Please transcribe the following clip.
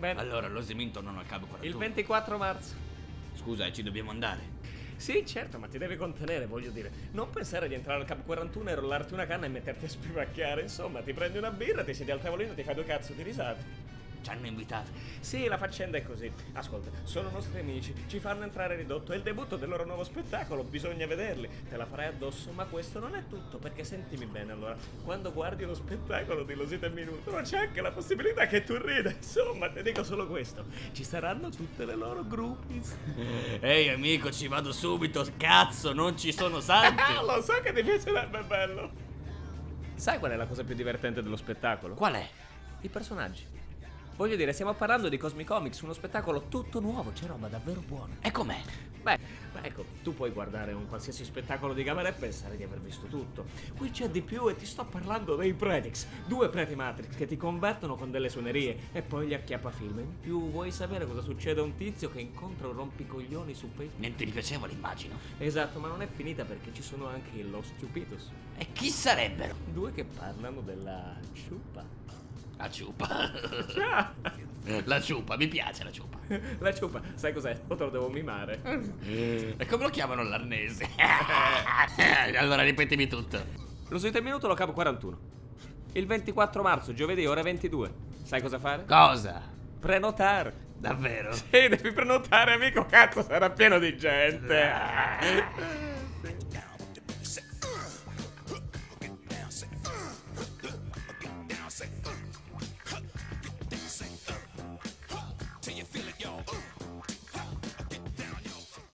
Bene. Allora, l'Osimini tornano al Cabo 41. Il 24 marzo. Scusa, ci dobbiamo andare. Sì, certo, ma ti devi contenere, voglio dire. Non pensare di entrare al Cabo 41 e rollarti una canna e metterti a spivacchiare. Insomma, ti prendi una birra, ti siedi al tavolino e ti fai due cazzo di risate. Ci hanno invitato. Sì, la faccenda è così. Ascolta, sono nostri amici, ci fanno entrare ridotto. È il debutto del loro nuovo spettacolo, bisogna vederli. Te la farai addosso, ma questo non è tutto, perché sentimi bene allora. Quando guardi lo spettacolo di Losita e Minuto, ma c'è anche la possibilità che tu rida. Insomma, ti dico solo questo. Ci saranno tutte le loro groupies. Ehi amico, ci vado subito. Cazzo, non ci sono santi. Lo so che ti piacerebbe, bello. Sai qual è la cosa più divertente dello spettacolo? Qual è? I personaggi. Voglio dire, stiamo parlando di Cosmic Comics, uno spettacolo tutto nuovo, c'è roba davvero buona. E com'è? Beh, ecco, tu puoi guardare un qualsiasi spettacolo di camera e pensare di aver visto tutto. Qui c'è di più e ti sto parlando dei Pretix, due preti Matrix che ti convertono con delle suonerie e poi gli acchiappafilm. In più, vuoi sapere cosa succede a un tizio che incontra un rompicoglioni su Facebook? Niente di piacevole, immagino. Esatto, ma non è finita perché ci sono anche i Los Chupitos. E chi sarebbero? Due che parlano della ciupa. La ciupa. La ciupa, mi piace la ciupa. La ciupa, sai cos'è? O te lo devo mimare. E come lo chiamano l'arnese? Allora ripetimi tutto. Lo sui minuto lo capo 41. Il 24 marzo, giovedì, ore 22. Sai cosa fare? Cosa? Prenotare. Davvero? Sì, devi prenotare, amico, cazzo, sarà pieno di gente. Say